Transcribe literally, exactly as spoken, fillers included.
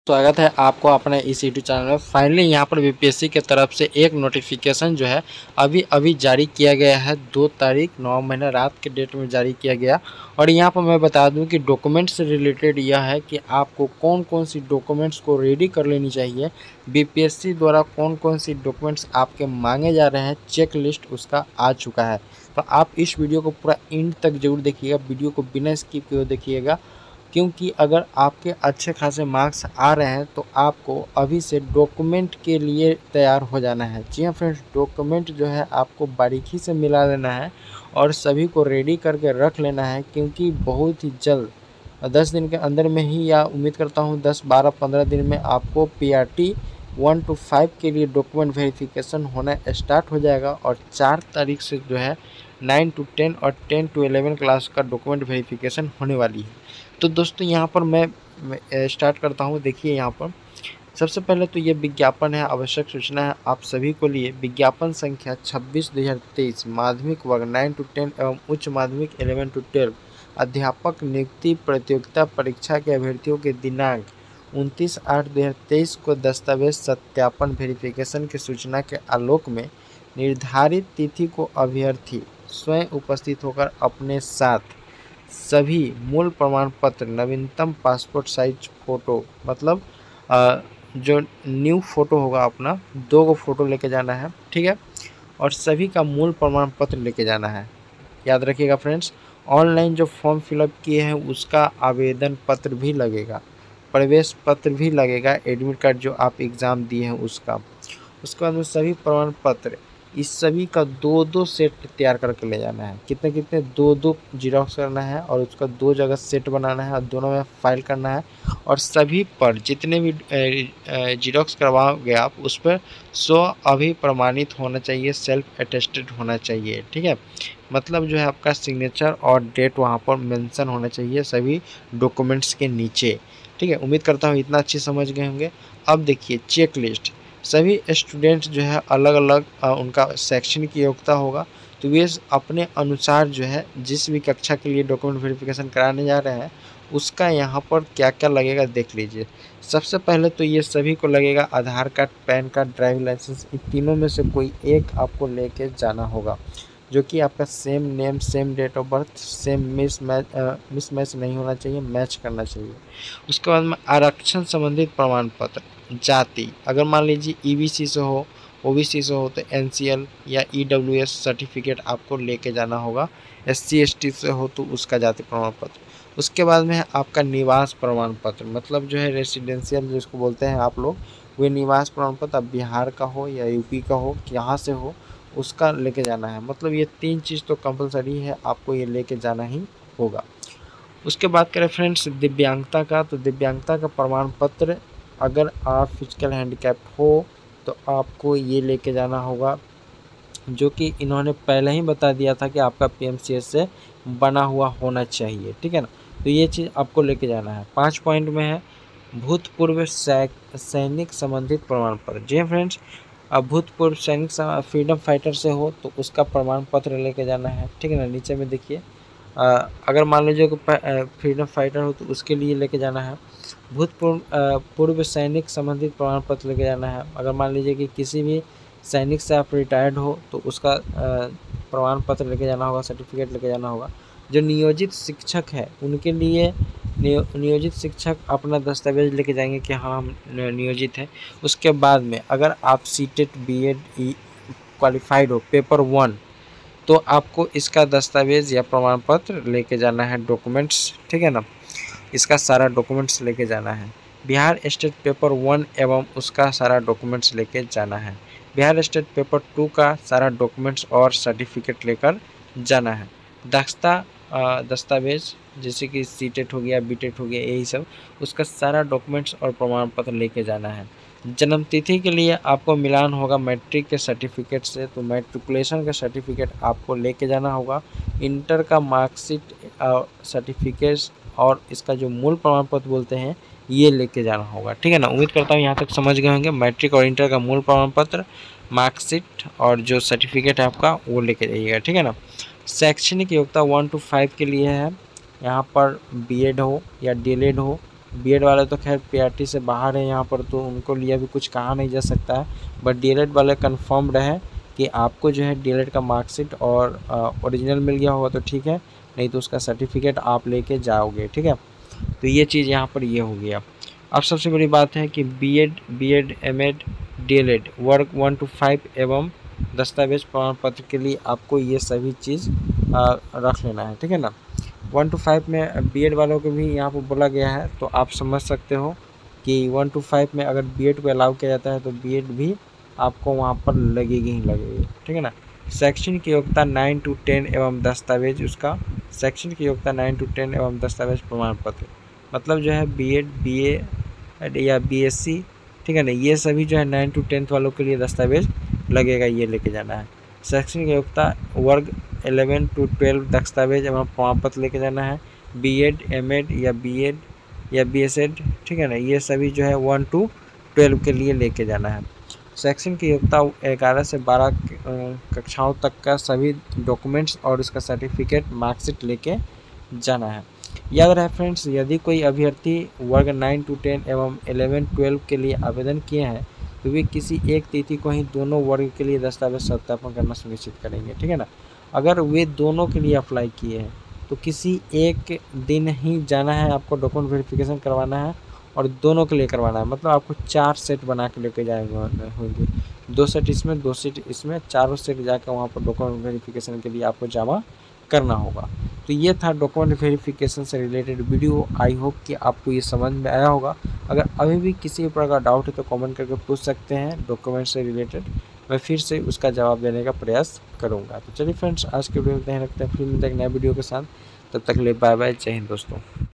स्वागत है आपको अपने इस यूट्यूब चैनल में। फाइनली यहाँ पर बीपीएससी की तरफ से एक नोटिफिकेशन जो है अभी अभी जारी किया गया है। दो तारीख नौ महीना रात के डेट में जारी किया गया। और यहाँ पर मैं बता दूं कि डॉक्यूमेंट्स से रिलेटेड यह है कि आपको कौन कौन सी डॉक्यूमेंट्स को रेडी कर लेनी चाहिए। बीपीएससी द्वारा कौन कौन सी डॉक्यूमेंट्स आपके मांगे जा रहे हैं, चेक लिस्ट उसका आ चुका है। तो आप इस वीडियो को पूरा एंड तक जरूर देखिएगा, वीडियो को बिना स्किप किए देखिएगा, क्योंकि अगर आपके अच्छे खासे मार्क्स आ रहे हैं तो आपको अभी से डॉक्यूमेंट के लिए तैयार हो जाना है। जी हाँ फ्रेंड्स, डॉक्यूमेंट जो है आपको बारीकी से मिला लेना है और सभी को रेडी करके रख लेना है, क्योंकि बहुत ही जल्द दस दिन के अंदर में ही, या उम्मीद करता हूँ दस बारह पंद्रह दिन में आपको पीआरटी वन टू फाइव के लिए डॉक्यूमेंट वेरिफिकेशन होना स्टार्ट हो जाएगा। और चार तारीख से जो है नाइन टू टेन और टेन टू इलेवन क्लास का डॉक्यूमेंट वेरिफिकेशन होने वाली है। तो दोस्तों यहाँ पर मैं स्टार्ट करता हूँ। देखिए यहाँ पर सबसे पहले तो ये विज्ञापन है, आवश्यक सूचना है आप सभी को लिए। विज्ञापन संख्या छब्बीस दो हज़ार तेईस माध्यमिक वर्ग नाइन टू टेन एवं उच्च माध्यमिक इलेवन टू ट्वेल्व अध्यापक नियुक्ति प्रतियोगिता परीक्षा के अभ्यर्थियों के दिनांक उनतीस आठ दो हज़ार तेईस को दस्तावेज सत्यापन वेरिफिकेशन की सूचना के आलोक में निर्धारित तिथि को अभ्यर्थी स्वयं उपस्थित होकर अपने साथ सभी मूल प्रमाण पत्र, नवीनतम पासपोर्ट साइज फ़ोटो, मतलब आ, जो न्यू फ़ोटो होगा अपना, दो गो फ़ोटो लेके जाना है, ठीक है। और सभी का मूल प्रमाण पत्र लेके जाना है। याद रखिएगा फ्रेंड्स, ऑनलाइन जो फॉर्म फिलअप किए हैं उसका आवेदन पत्र भी लगेगा, प्रवेश पत्र भी लगेगा, एडमिट कार्ड जो आप एग्ज़ाम दिए हैं उसका। उसके बाद में सभी प्रमाण पत्र, इस सभी का दो दो सेट तैयार करके ले जाना है। कितने कितने दो दो जीरोक्स करना है और उसका दो जगह सेट बनाना है और दोनों में फाइल करना है। और सभी पर जितने भी जीरोक्स करवाओगे आप उस पर सौ अभी प्रमाणित होना चाहिए, सेल्फ अटेस्टेड होना चाहिए, ठीक है। मतलब जो है आपका सिग्नेचर और डेट वहाँ पर मेंशन होना चाहिए सभी डॉक्यूमेंट्स के नीचे, ठीक है। उम्मीद करता हूँ इतना अच्छी समझ गए होंगे। अब देखिए चेक लिस्ट, सभी स्टूडेंट जो है अलग अलग उनका शैक्षणिक योग्यता होगा, तो वे अपने अनुसार जो है जिस भी कक्षा के लिए डॉक्यूमेंट वेरिफिकेशन कराने जा रहे हैं उसका यहाँ पर क्या क्या लगेगा देख लीजिए। सबसे पहले तो ये सभी को लगेगा Aadhaar card, PAN card, driving licence, इन तीनों में से कोई एक आपको लेके जाना होगा, जो कि आपका same name, same date of birth, same mismatch mismatch नहीं होना चाहिए, मैच करना चाहिए। उसके बाद में आरक्षण संबंधित प्रमाण पत्र, जाति, अगर मान लीजिए ईबीसी से हो, ओबीसी से हो तो एनसीएल या ईडब्ल्यूएस सर्टिफिकेट आपको लेके जाना होगा। एससी एसटी से हो तो उसका जाति प्रमाण पत्र। उसके बाद में है आपका निवास प्रमाण पत्र, मतलब जो है रेसिडेंशियल जिसको बोलते हैं आप लोग, वे निवास प्रमाण पत्र, अब बिहार का हो या यूपी का हो, यहाँ से हो, उसका लेके जाना है। मतलब ये तीन चीज़ तो कंपलसरी है, आपको ये लेके जाना ही होगा। उसके बाद करें फ्रेंड्स दिव्यांगता का, तो दिव्यांगता का प्रमाण पत्र, अगर आप फिजिकल हैंडीकैप्ड हो तो आपको ये लेके जाना होगा, जो कि इन्होंने पहले ही बता दिया था कि आपका पीएमसीएच से बना हुआ होना चाहिए, ठीक है ना। तो ये चीज़ आपको लेके जाना है। पाँच पॉइंट में है भूतपूर्व सैनिक संबंधित प्रमाण पत्र। जी फ्रेंड्स, अब भूतपूर्व सैनिक फ्रीडम फाइटर से हो तो उसका प्रमाण पत्र लेके जाना है, ठीक है ना। नीचे में देखिए, अगर मान लीजिए कि फ्रीडम फाइटर हो तो उसके लिए लेके जाना है। भूतपूर्व पूर्व सैनिक संबंधित प्रमाण पत्र लेके जाना है। अगर मान लीजिए कि किसी भी सैनिक से आप रिटायर्ड हो तो उसका प्रमाण पत्र लेके जाना होगा, सर्टिफिकेट लेके जाना होगा। जो नियोजित शिक्षक है उनके लिए नियोजित शिक्षक अपना दस्तावेज लेके जाएंगे कि हाँ हम नियोजित हैं। उसके बाद में अगर आप सीटेट बीएड क्वालिफाइड हो पेपर वन, तो आपको इसका दस्तावेज या प्रमाण पत्र लेके जाना है, डॉक्यूमेंट्स, ठीक है ना। इसका सारा डॉक्यूमेंट्स लेके जाना है। बिहार स्टेट पेपर वन एवं उसका सारा डॉक्यूमेंट्स लेके जाना है। बिहार स्टेट पेपर टू का सारा डॉक्यूमेंट्स और सर्टिफिकेट लेकर जाना है। दक्षता दस्तावेज जैसे कि सीटेट हो गया, बीटेट हो गया, यही सब, उसका सारा डॉक्यूमेंट्स और प्रमाण पत्र लेके जाना है। जन्म तिथि के लिए आपको मिलान होगा मैट्रिक के सर्टिफिकेट से, तो मैट्रिकुलेशन का सर्टिफिकेट आपको लेके जाना होगा। इंटर का मार्कशीट सर्टिफिकेट और इसका जो मूल प्रमाण पत्र बोलते हैं ये लेके जाना होगा, ठीक है ना। उम्मीद करता हूँ यहाँ तक समझ गए होंगे। मैट्रिक और इंटर का मूल प्रमाण पत्र, मार्कशीट और जो सर्टिफिकेट है आपका वो लेके जाइएगा, ठीक है ना। शैक्षणिक योग्यता वन टू फाइव के लिए है, यहाँ पर बीएड हो या डीएलएड हो बीएड वाले तो खैर पीआरटी से बाहर है यहाँ पर, तो उनको लिए भी कुछ कहा नहीं जा सकता है। बट डीएलएड वाले कंफर्म रहे कि आपको जो है डीएलएड का मार्कशीट और ओरिजिनल मिल गया होगा तो ठीक है, नहीं तो उसका सर्टिफिकेट आप लेके जाओगे, ठीक है। तो ये चीज़ यहाँ पर ये हो गया। अब सबसे बड़ी बात है कि बीएड, बीएड, एमएड, डीएलएड वर्ग वन टू फाइव एवं दस्तावेज प्रमाण पत्र के लिए आपको ये सभी चीज़ रख लेना है, ठीक है ना। वन टू फाइव में बीएड वालों को भी यहाँ पर बोला गया है, तो आप समझ सकते हो कि वन टू फाइव में अगर बीएड को अलाउ किया जाता है तो बीएड भी आपको वहाँ पर लगेगी ही लगेगी, ठीक है ना। शैक्षणिक योग्यता नाइन टू टेन एवं दस्तावेज, उसका शैक्षणिक योग्यता नाइन टू टेन एवं दस्तावेज प्रमाण पत्र, मतलब जो है बीएड, बीए या बीएससी, ठीक है ना, ये सभी जो है नाइन टू टेंथ वालों के लिए दस्तावेज लगेगा, ये लेके जाना है। शैक्षणिक योग्यता वर्ग इलेवन टू ट्वेल्व दस्तावेज एवं प्रमाण पत्र लेके जाना है। बीएड, एमएड या बीएड या बीएसएड, ठीक है ना, ये सभी जो है वन टू ट्वेल्व के लिए लेके जाना है। शैक्षणिक योग्यता ग्यारह से बारह कक्षाओं तक का सभी डॉक्यूमेंट्स और उसका सर्टिफिकेट, मार्कशीट लेके जाना है। याद रहे फ्रेंड्स, यदि कोई अभ्यर्थी वर्ग नाइन टू टेन एवं इलेवन ट्वेल्व के लिए आवेदन किए हैं तो वे किसी एक तिथि को ही दोनों वर्ग के लिए दस्तावेज सत्यापन करना सुनिश्चित करेंगे, ठीक है ना। अगर वे दोनों के लिए अप्लाई किए हैं तो किसी एक दिन ही जाना है, आपको डॉक्यूमेंट वेरिफिकेशन करवाना है और दोनों के लिए करवाना है। मतलब आपको चार सेट बना के लेके जाएंगे होंगे, दो सेट इसमें, दो सेट इसमें, चारों सेट जाकर वहाँ पर डॉक्यूमेंट वेरिफिकेशन के लिए आपको जमा करना होगा। तो ये था डॉक्यूमेंट वेरिफिकेशन से रिलेटेड वीडियो। आई होप कि आपको ये समझ में आया होगा। अगर अभी भी किसी प्रकार का डाउट है तो कमेंट करके पूछ सकते हैं डॉक्यूमेंट से रिलेटेड, मैं फिर से उसका जवाब देने का प्रयास करूँगा। तो चलिए फ्रेंड्स, आज के वीडियो में ध्यान रखते हैं, फिर मिलते हैं एक नए वीडियो के साथ। तब तक के लिए बाय बाय, जय हिंद दोस्तों।